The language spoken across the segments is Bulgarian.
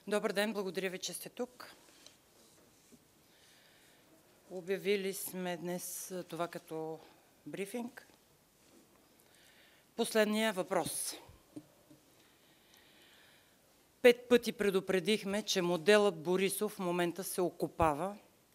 Добър ден, благодаря ви, че сте тук. Обявили сме днес това като брифинг. Последния въпрос. 5 пъти предупредихме, че моделът Борисов в момента се окопава.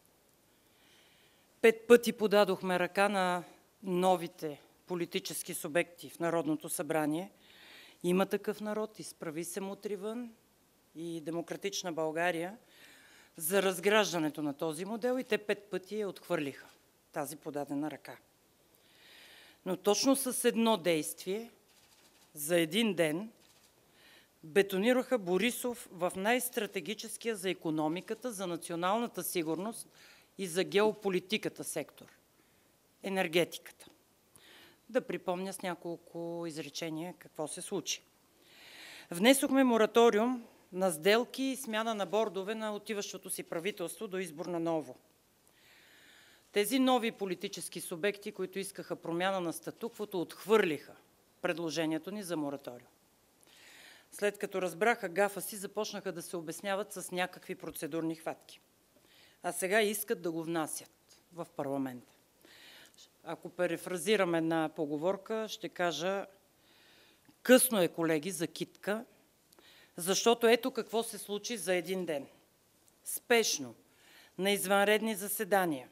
5 пъти подадохме ръка на новите политически субекти в Народното събрание. Има такъв народ, Изправи се мутри вън и Демократична България за разграждането на този модел и те 5 пъти я отхвърлиха, тази подадена ръка. Но точно с едно действие, за един ден, бетонираха Борисов в най-стратегическия за икономиката, за националната сигурност и за геополитиката сектор – енергетиката. Да припомня с няколко изречения какво се случи. Внесохме мораториум на сделки и смяна на бордове на отиващото си правителство до избор на ново. Тези нови политически субекти, които искаха промяна на статуквото, отхвърлиха предложението ни за мораториум. След като разбраха гафа си, започнаха да се обясняват с някакви процедурни хватки. А сега искат да го внасят в парламента. Ако перифразираме една поговорка, ще кажа: късно е, колеги, за китка, защото ето какво се случи за един ден. Спешно, на извънредни заседания,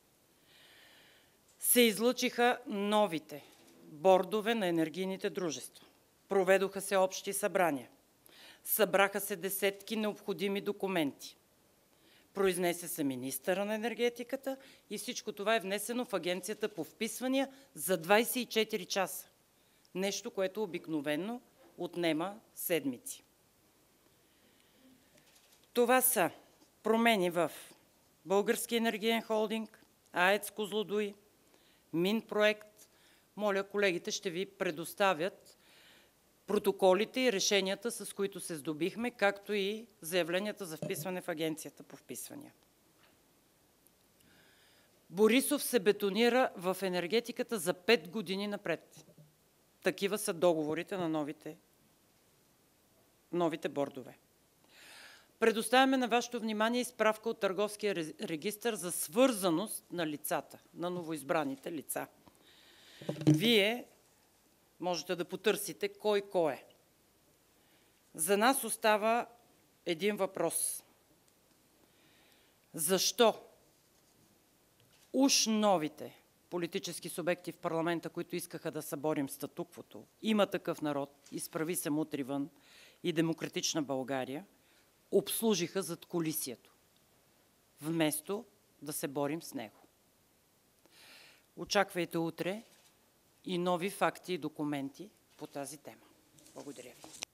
се излъчиха новите бордове на енергийните дружества. Проведоха се общи събрания. Събраха се десетки необходими документи. Произнесе се министъра на енергетиката и всичко това е внесено в Агенцията по вписвания за 24 часа. Нещо, което обикновено отнема седмици. Това са промени в Български енергиен холдинг, АЕЦ Козлодуй, Минпроект. Моля, колегите ще ви предоставят протоколите и решенията, с които се сдобихме, както и заявленията за вписване в Агенцията по вписвания. Борисов се бетонира в енергетиката за 5 години напред. Такива са договорите на новите бордове. Предоставяме на вашето внимание и справка от Търговския регистър за свързаност на лицата, на новоизбраните лица. Вие можете да потърсите кой е. За нас остава един въпрос. Защо уж новите политически субекти в парламента, които искаха да съборим статуквото, Има такъв народ, Изправи се мутри вън и Демократична България, обслужиха задкулисието, вместо да се борим с него? Очаквайте утре и нови факти и документи по тази тема. Благодаря ви.